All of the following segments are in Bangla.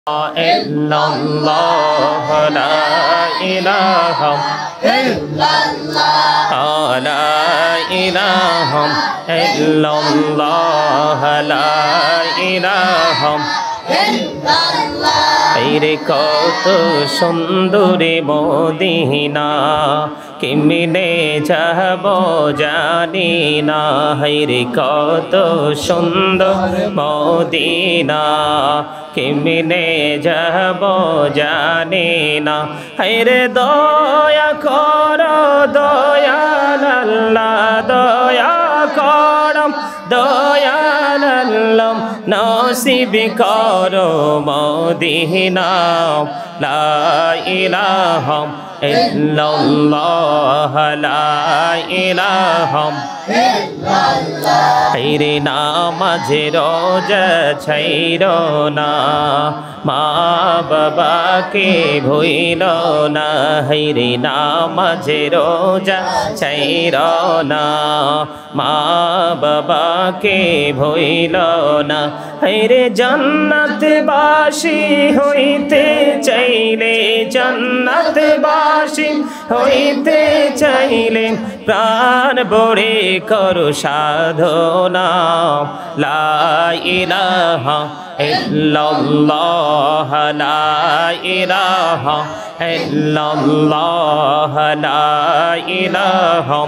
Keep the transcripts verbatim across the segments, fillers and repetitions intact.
illallah la ilaha illallah la ilaha illallah la ilaha illallah রে কত সুন্দর মদিনা কেমনে যাব জানি না রে কত সুন্দর মদিনা কেমনে যাব জানি না রে দয়া কর দয়াল আল্লাহ দয়া কর দয়াল আল্লাহ নসিব করো মদিনা লা ইলাহা ইল্লাল্লাহ লা ইলাহা ইল্লাল্লাহ রে নামাজে রোজা ছাইরো না মা বাবাকে ভুইলো না রে নামাজে রোজা ছাইরো না মা বাবাকে ভুইলো না রে জান্নাত বাসী হইতে চাইলে জান্নাত বাসী হইতে চাইলে প্রাণ ভরে করো সাধনা লা ইলাহা ইল্লাল্লাহ লা ইলাহা ইল্লাল্লাহ লা ইলাহা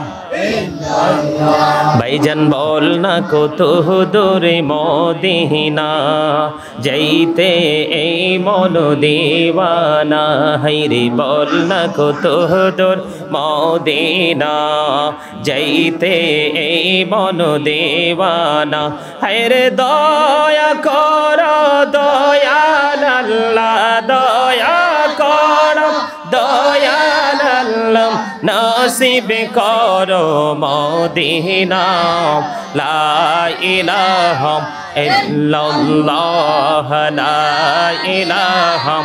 ভাইজান বল না কত দূরে মদিনা যাইতে এই মন দিওয়ানা হাইরে বল না কত দূর মদিনা যাইতে এই মন দিওয়ানা হাইরে দয়া কর দয়াল আল্লাহ দয়া কর দয়াল আল্লাহ নসিব করো মদিনা লা ইলাহা ইল্লাল্লাহ লা ইলাহা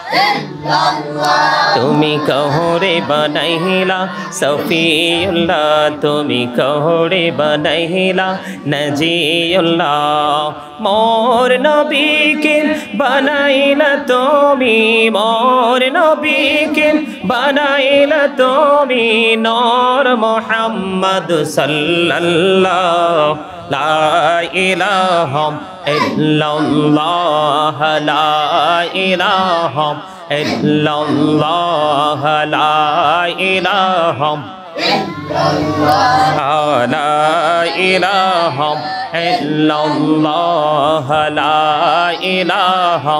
তুমি কহরে বনাইলা সফিউল্লাহ তুমি কহরে বনাইলা নজিউল্লাহ মোর নবীকে বানাইলা তুমি মোর নবীকে বানাইলা তুমি নূর মুহাম্মদ সাল্লাল্লাহু লা ইলাহা ইল্লাল্লাহ লা ইলাহা ইল্লাল্লাহ লা ইলাহা ইল্লাল্লাহ লা ইলাহা ইল্লাল্লাহ লা ইলাহা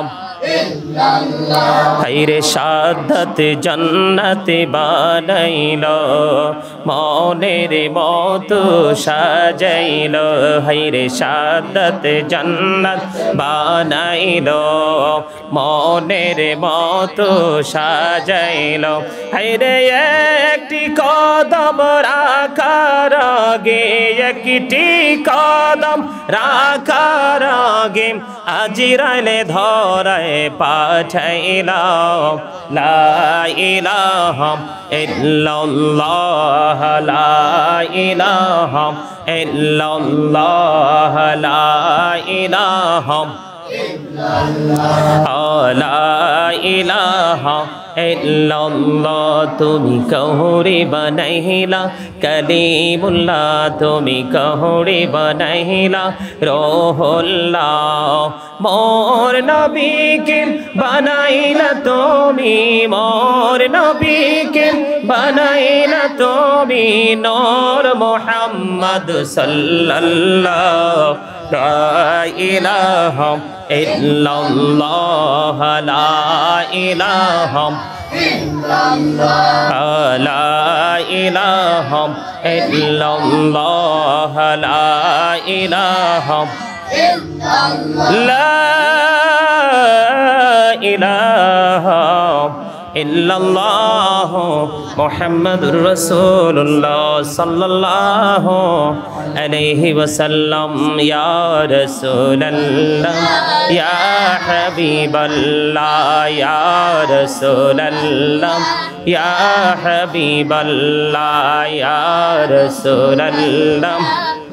হাইরে সাদত জন্নত বানাইল মনের মত সাজাইল হাইরে সাদত জন্নত বানাইল মনের মত সাজাইল হাইরে একটি কদম রাখার আগে একটি কদম রাখার আগে আজিরাইলে ধরায় পাঠাইলাম লা ইলাহা ইল্লাল্লাহ লা ইলাহা ইল্লাল্লাহ লা ইলাহা লা ইলাহা ইল্লাল্লাহ তুমি কহরে বানাইলা কালিমুল্লাহ তুমি কহরে বানাইলা রুহুল্লাহ মোর নবীকে বানাইলা তুমি মোর নবীকে বানাইলা তুমি নূর মুহাম্মদ সাল্লাল্লাহু লা ইলাহা ইল্লাল্লাহ লা ইলাহা ইল্লাল্লাহ লা ইলাহা ইল্লাল্লাহ লা ইলাহা ইল্লাল্লাহ লা ইলাহা ইল্লাল্লাহ মুহাম্মাদুর রাসূলুল্লাহ সাল্লাল্লাহু আলাইহি ওয়াসাল্লাম ইয়া রাসূলুল্লাহ ইয়া হাবিবাল্লাহ ইয়া রাসূলুল্লাহ ইয়া হাবিবাল্লাহ ইয়া রাসূলুল্লাহ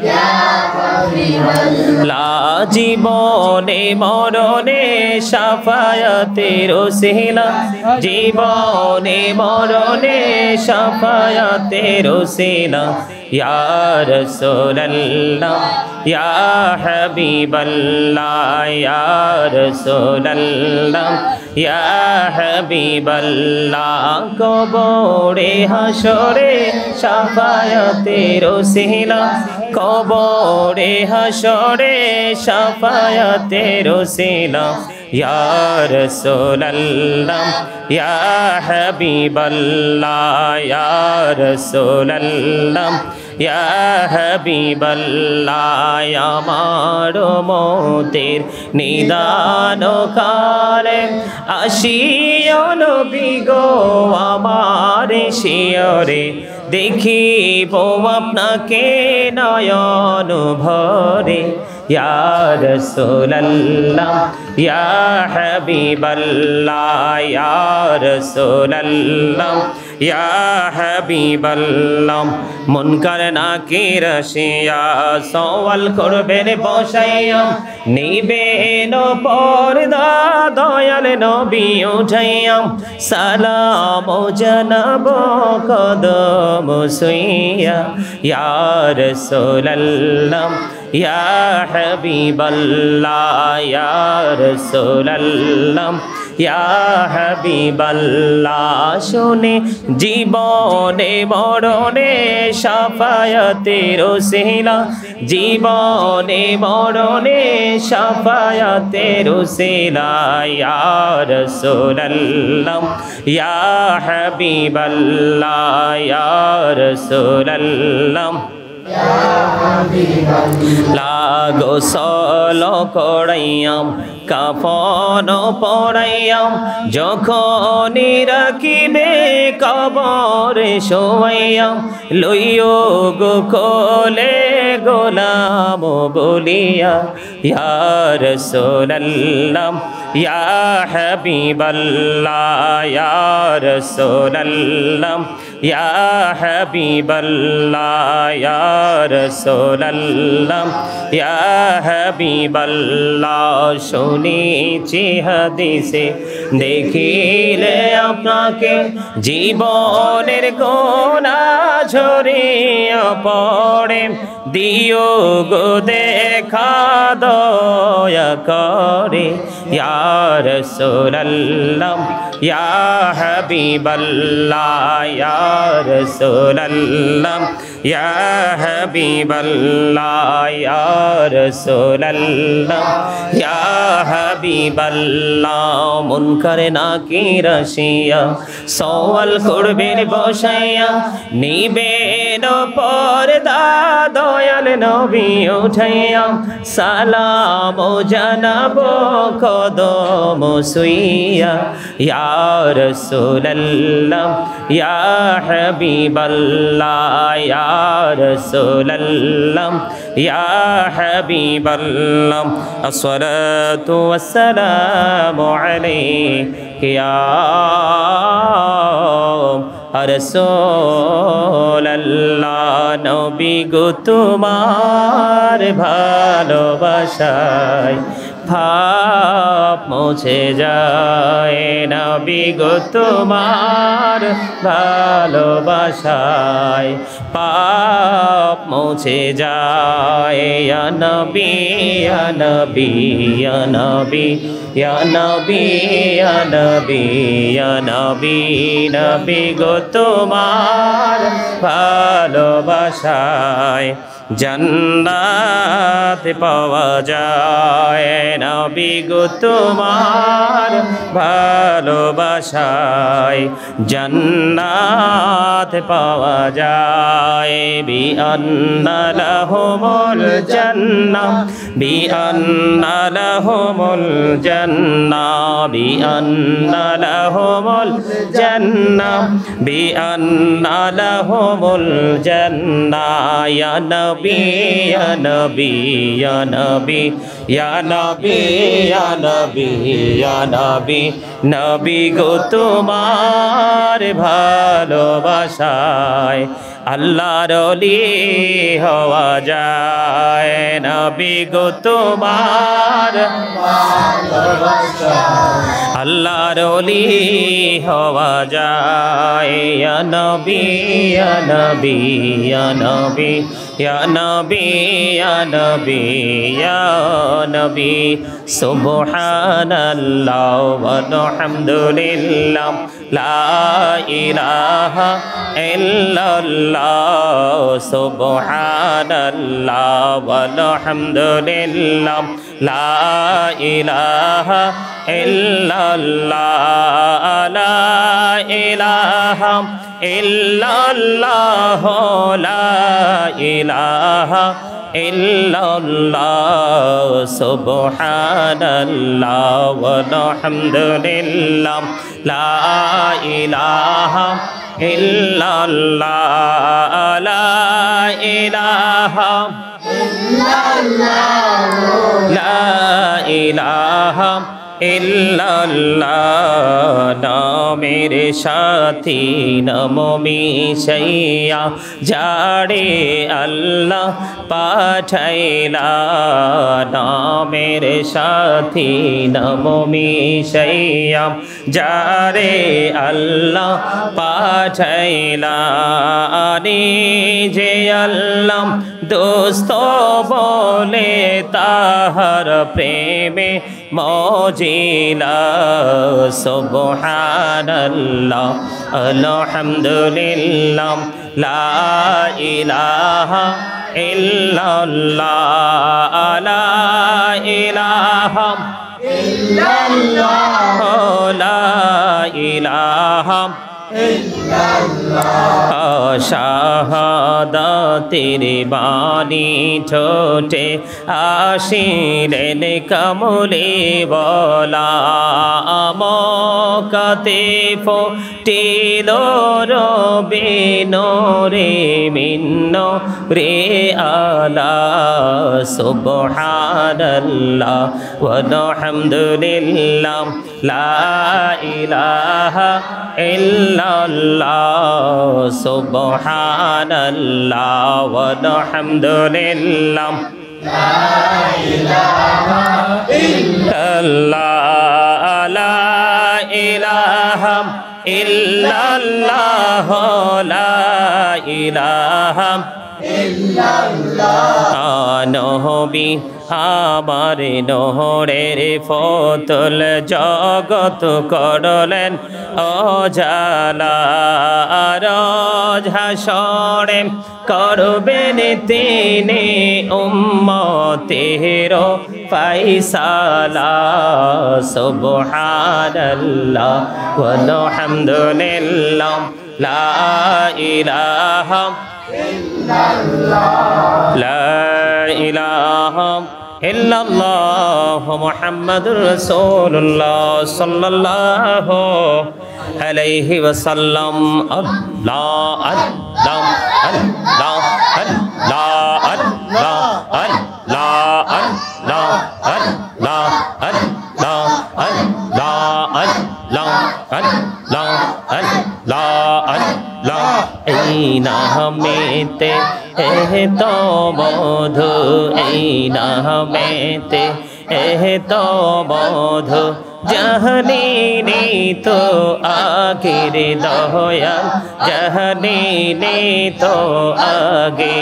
লা জীবনে মরণে শাফায়াতের ওসিলা জীবনে মরণে শাফায়াতের ওসিলা ইয়া রাসূলুল্লাহ ইয়া হাবিবাল্লাহ ইয়া রাসূলুল্লাহ ইয়া হাবিবাল্লাহ কবরে হাসরে শাফায়াতের ওসিলা কবরে হাসরে শাফায়াতের ওসিলা ইয়া রাসূলুল্লাহ ইয়া হাবিবাল্লাহ ইয়া রাসূলুল্লাহ ইয়া হাবিবাল্লাহ আমার মতের নিদান কালে আসিও নবী গো আমার শিয়রে দেখিব আপনাকে নয়ন ভরে ইয়া রাসূলুল্লাহ ইয়া হাবিবাল্লাহ ইয়া রাসূলুল্লাহ ইয়া হাবিবাল্লাহ মুনকার নাকির আসিয়া সওয়াল করবেন বসাইয়া নিবেন পর্দা দয়াল নবী উঠাইয়া সালাম জানাব কদম ছুঁইয়া ইয়া রাসূলুল্লাহ ইয়া হাবিবাল্লাহ ইয়া রাসূলুল্লাহ ইয়া হাবিবাল্লাহ শুনে জীবনে মরণে শাফায়াতের ওসিলা জীবনে মরণে শাফায়াতের ওসিলা ইয়া রাসূলুল্লাহ ইয়া হাবিবাল্লাহ ইয়া রাসূলুল্লাহ লাগো সল করাইয়াম কাফন পরাইয়াম যখন রাখিবে কবরে শোয়াইয়াম লইও গো কোলে গোলাম বলিয়া ইয়া রাসূলুল্লাহ ইয়া হাবিবাল্লাহ ইয়া রাসূলুল্লাহ ইয়া হাবিবাল্লাহ ইয়া রাসূলুল্লাহ ইয়া হাবিবাল্লাহ শুনেছি হাদিসে দেখিলে আপনাকে জীবনের গোনাহ ঝরিয়া পড়ে দিও গো দেখা দয়া করে ইয়া রাসূলুল্লাহ ইয়া হাবিবাল্লাহ ইয়া রাসূলুল্লাহ ইয়া হাবিবাল্লাহ ইয়া রাসূলুল্লাহ ইয়া হাবিবাল্লাহ মুনকার নাকির আসিয়া সওয়াল করবেন বসাইয়া নিবেন পর্দা দয়াল নবী উঠাইয়া সালাম জানাব কদম ছুঁইয়া ইয়া রাসূলুল্লাহ ইয়া হাবিবাল্লাহ ইয়া রাসূলুল্লাহ ইয়া হাবিবাল্লাহ আসসালাতু ওয়াসসালামু আলাইকা ইয়া রাসূলুল্লাহ নবী গো তোমার ভালোবাসায় পাপ মুছে যায় নবী গো তোমার ভালোবাসায় পাপ মুছে যায় ইয়া নবী ইয়া নবী ইয়া নবী ইয়া নবী ইয়া নবী ইয়া নবী নবী গো তোমার ভালোবাসায় জান্নাত পাওয়া যায় নবী গো তোমার ভালোবাসায় জান্নাত পাওয়া যায় বিআন্না লাহুমুল জান্নাহ বিআন্না লাহুমুল জান্নাহ বিআন্না লাহুমুল জান্নাহ বিআন্না লাহুমুল জান্নাহ ইয়া নবী ইয়া নবী ইয়া নবী ইয়া নবী ইয়া নবী ইয়া নবী নবী গো তোমার ভালোবাসায় আল্লাহর ওলি হওয়া যায় নবী গো তোমার আল্লাহর ওলি হওয়া যায় ইয়া নবী ইয়া নবী ইয়া নবী ইয়া নবী ইয়া নবী ইয়া নবী সুবহানাল্লাহ ওয়ালহামদুলিল্লাহ লা ইলাহা ইল্লাল্লাহ সুবহানাল্লাহ ওয়ালহামদুলিল্লাহ লা ইলাহা ইল্লাল্লাহ লা ইলাহা ইল্লাল্লাহ লা ইলাহা ইল্লাল্লাহ সুবহানাল্লাহ ওয়ালহামদুলিল্লাহ লা ইলাহা ইল্লাল্লাহ লা ইলাহা লা ইলাহা ইল্লাল্লাহ নামের সাথী নমো মিশাইয়া যারে আল্লাহ পাঠাইলা নামের সাথী নমো মিশাইয়া যারে আল্লাহ পাঠাইলা যে আল্লাহ দোস্ত বলে তাহার প্রেমে মজিলা সুবহানাল্লাহ আলহামদুলিল্লাহ লা ইলাহা ইল্লাল্লাহ লা ইলাহা ইল্লাল্লাহ লা ইলাহা শাহাদাতের বাণী ঠোঁটে আসিলেন কমলে বলা মকাতে ফোটিল রবে নোরে মিন্ন রে আলা সুবহানাল্লাহ ওয়ালহামদুলিল্লাহ লা ইলাহা ইল্লাল্লাহ সুবহানাল্লাহ ওয়ালহামদুলিল্লাহ লা ইলাহা ইল্লাল্লাহ লা ইলাহা ইল্লাল্লাহ লা ইলাহা নহবি আমার নহরের ফতল জগত করলেন অজালা রাজহাসরে করবেন তিনি উম্মতের ফাইসালা সুবহানাল্লাহ ওয়ালহামদুলিল্লাহ লা ইলাহা লা ইলাহা ইল্লাল্লাহ মুহাম্মাদুর রাসূলুল্লাহ সাল্লাল্লাহু আলাইহি ওয়াসাল্লাম আল্লাহ আল্লাহ আল্লাহ আল্লাহ আল্লাহ আল্লাহ আল্লাহ আল্লাহ আল্লাহ আল্লাহ আল্লাহ আল্লাহ আল্লাহ আল্লাহ এই নামেতে এহ তো বধু এই নামেতে এহ তো বধু জাহানি তো আখির দয়াল জাহানি তো আগে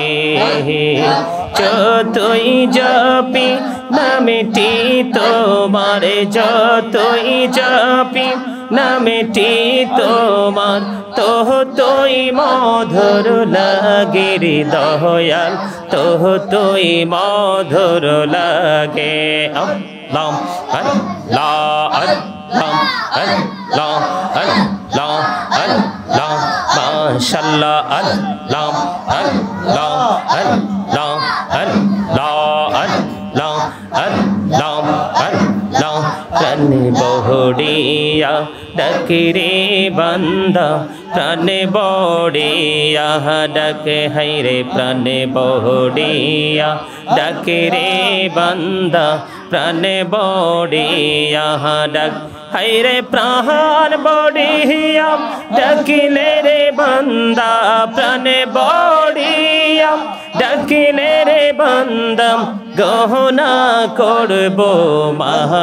যতই জপি নামটি তোমার যতই জপি নামটি তোমার তোহ তোই মধুর লাগে রে দয়াল তোহ তোই মধুর লাগে আল্লাহ আল্লাহ আল্লাহ আল্লাহ আল্লাহ আল্লাহ মাশাআল্লাহ আল্লাহ আল্লাহ আল্লাহ আল্লাহ আল্লাহ আল্লাহ আল্লাহ প্রাণে বহড়িয়া ডাকে বান্দা প্রাণে বড়িয়া ডাকে হাইরে প্রাণে বহড়িয়া ডাকে রে বান্দা প্রাণে বড়িয়া ডাক হাইরে প্রাণ বড়িয়া ডাকিলে রে বান্দা প্রাণে বড়িয়া ডাকিলে রে বান্দা গহনা করব মাহা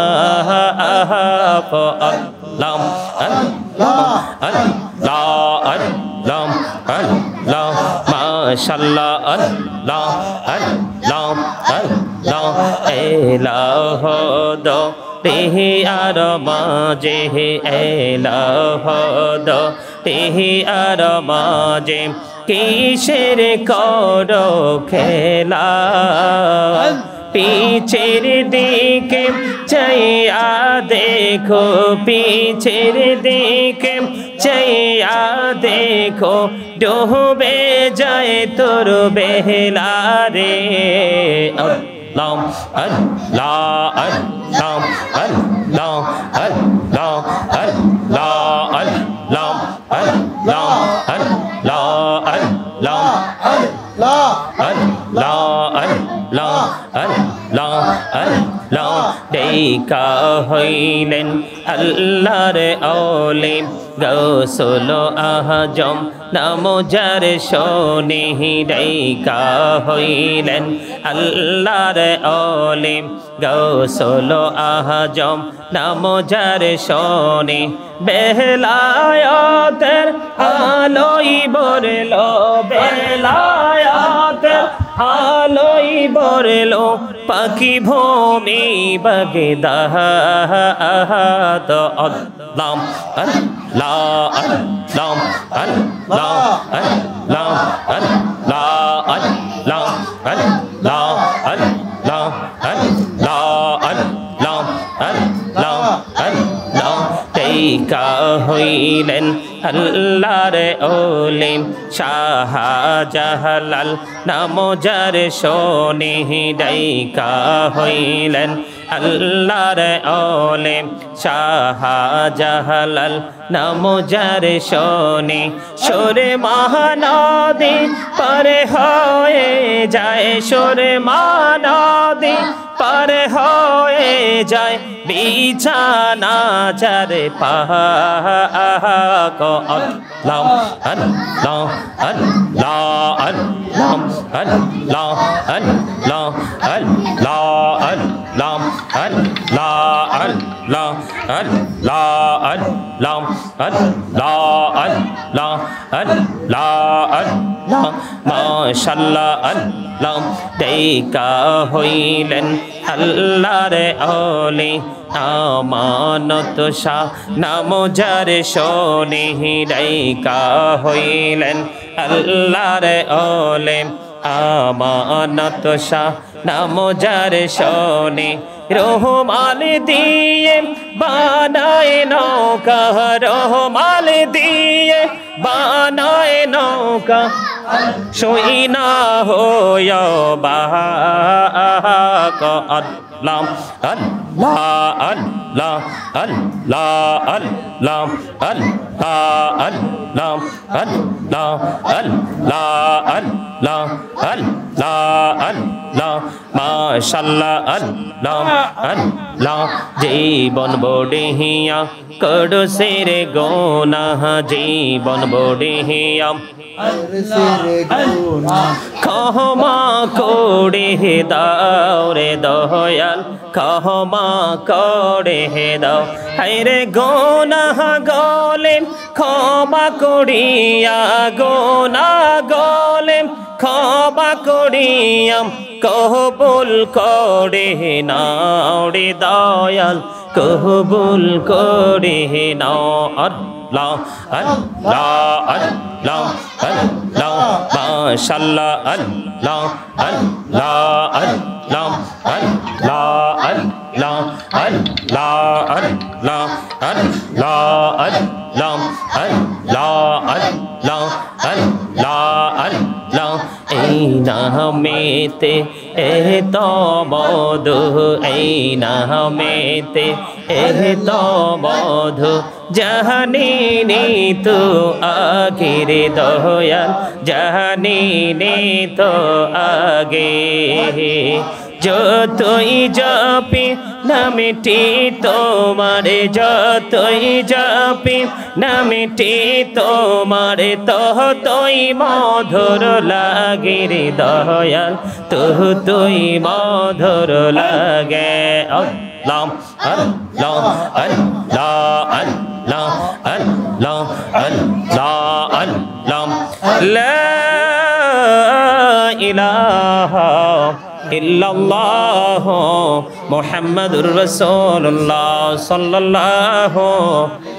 আল্লাহ আল্লাহ আল্লাহ আল্লাহ আল্লাহ মাশাআল্লাহ আল্লাহ আল্লাহ আল্লাহ এলাহ দো তেহি আর মাঝে এলাহ দো তেহি আর মাঝে কিসের করো খেলা पीछेर दिके चाइया देखो पीछेर दिके चाइया देखो डूबे जाए तोर बेहला रे अल्लाह अल्लाह अल्लाह अल्लाह अल्लाह अल्लाह अल्लाह अल्लाह अल्लाह अल्लाह अल्लाह अल्लाह अल्लाह अल्लाह डेका हইলেন আল্লাহর ওলি গৌসুল আজম নাম যার শোনে ডেকা হইলেন আল্লাহর ওলি গৌসুল আজম নাম যার শোনে বেলায়াতের আলোই বরলো বেলায়াতের আলোই বরলো পাখি ভূমি বাগদাহ তো আল্লাহ আল্লাহ আল্লাহ আল্লাহ আল্লাহ আল্লাহ আল্লাহ আল্লাহ আল্লাহ আল্লাহ আল্লাহ আল্লাহ আল্লাহ তেকা হইলেন আল্লাহর ওলি শাহ জালাল নাম যার শোনে ডাইকা হইলেন আল্লাহর ওলি শাহ জালাল নাম যার শোনে সুরে মহানদী পারে হয়ে যায় সুরে মহানদী পারে হয়ে যায় বিছানা যার পাহা কো আল্লাহ আল্লাহ আল্লাহ আল্লাহ আল্লাহ আল্লাহ আল্লাহ আল্লাহ আল্লাহ আল্লাহ আল্লাহ আল্লাহ আল্লাহ আল্লাহ আল্লাহ আল্লাহ মাশাআল্লাহ আল্লাহ দেকা হইলেন আল্লাহর ওলি আমানত শাহ নাম যার শোনে ডাইকা হইলেন আল্লাহর ওলি আমানত শাহ নাম যার শোনে রহমাল দিয়ে বানায় নৌকা রহমাল দিয়ে বানায় নৌকা সই না হয় বাহা আল্লাহ আল্লাহ আল্লাহ আল্লাহ আল্লাহ আল্লাহ আল্লাহ আল্লাহ আল্লাহ আল্লাহ আল্লাহ আল্লাহ মাশাআল্লাহ আল্লাহ আল্লাহ জীবন বড়িয়া করো সেরে গোনাহ জীবন বড়িয়া ক্ষমা করে দাও রে দয়াল ক্ষমা করে দাও হায়রে গোনাহ গলে ক্ষমা করিয়া গোনাহ গলে ক্ষমা করিয়া কবুল করে নাও রে দয়াল কবুল করে নাও আল্লাহ আল্লাহ আল্লাহ আল্লাহ মাশাআল্লাহ আল্লাহ আল্লাহ আল্লাহ আল্লাহ আল্লাহ আল্লাহ আল্লাহ আল্লাহ আল্লাহ আল্লাহ আল্লাহ আল্লাহ আল্লাহ এই নামেতে এত মধু এই নামেতে এত মধু জাহানিনি তো আখির দয়াল জাহানিনি তো আগে যতই জপি নামটি তোমার যতই জপি নামটি তোমার ততই মধুর লাগে রে দয়াল ততই মধুর লাগে আল্লাহ আল্লাহ আল্লাহ আল্লাহ আল্লাহ আল্লাহ আল্লাহ লা ইলাহা ইল্লাল্লাহ মুহাম্মাদুর রাসূলুল্লাহ সাল্লাল্লাহু